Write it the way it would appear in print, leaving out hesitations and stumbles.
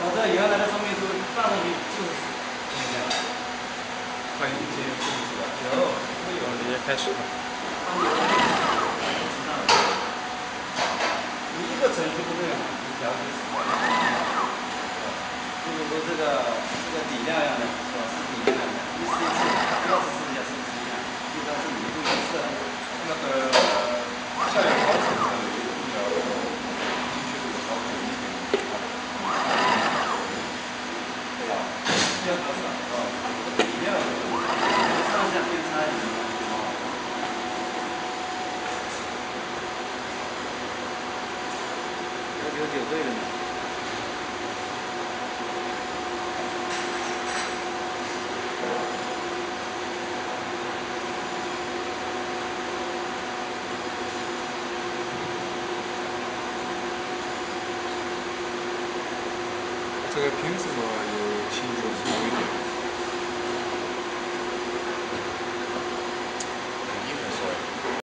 这原来的说明书放上去就是这样。 欢迎进入正式的。 有，会有。 直接开始吧。 你一个程序不对嘛，你调节是吧？如果说这个底量要的是吧？是底量的，一次一次，第二次试一下，是不是一样？第三次你就不一次了。 那个下面保险上有一个比较精确度的保险1.5， 对吧？这样多少？底量上下偏差一点。999对了呢。 这个凭什么有795点？